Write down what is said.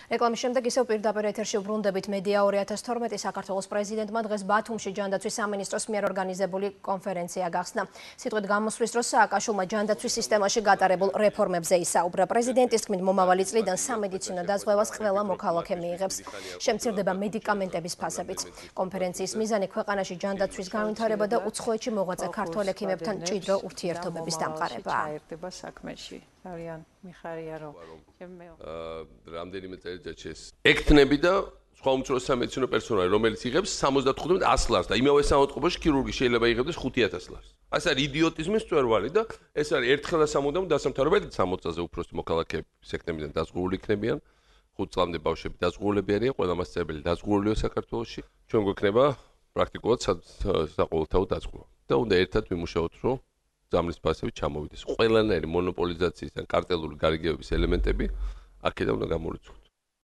რეკლამის შემდეგ ისევ პირდაპირ ეთერში უბრუნდებით მედეა 2012 საქართველოს პრეზიდენტმა დღეს ბათუმში ჯანდაცვის სამინისტროს მიერ ორგანიზებული კონფერენცია გახსნა. სიტყვით გამოსვლის დროს სააკაშვილმა ჯანდაცვის სისტემაში გატარებულ რეფორმებზე ისაუბრა. პრეზიდენტის თქმით მომავალი წლიდან სამედიცინო დაზღვევას ყველა მოქალაქე მიიღებს. შემცირდება მედიკამენტების ფასებიც. კონფერენციის მიზანი ქვეყანაში ჯანდაცვის განვითარება და უცხოეთში მოღვაწე ქართველ ექიმებთან მჭიდრო ურთიერთობების დამყარებაა. ძალიან მიხარია რომ რამდენიმე წელიწადში ექთნები და სხვა უმცროს სამედიცინო პერსონალი, რომელიც იღებს 75-100 ლარს და იმავე საავადმყოფოში ქირურგი შეიძლება იღებდეს 5,000 ლარს. ეს არის იდიოტიზმის მწვერვალი და ეს არის ერთხელ და სამუდამო დასამთავრება 60-ზე უფროსი მოქალაქეები სექტემბრიდან დაზღვეული იქნებიან. 5 წლამდე ბავშვები დაზღვეულები არიან, ყველა მასწავლებელი დაზღვეულია საქართველოში. ჩვენ გვექნება პრაქტიკულად საყოველთაო დაზღვევა. და უნდა ერთად ვიმუშაოთ, რომ ზამთრის ფასები ჩამოვიდეს. ყველანაირი მონოპოლიზაციის და კარტელული გარიგებების ელემენტები აქედან უნდა გამორიცხოს.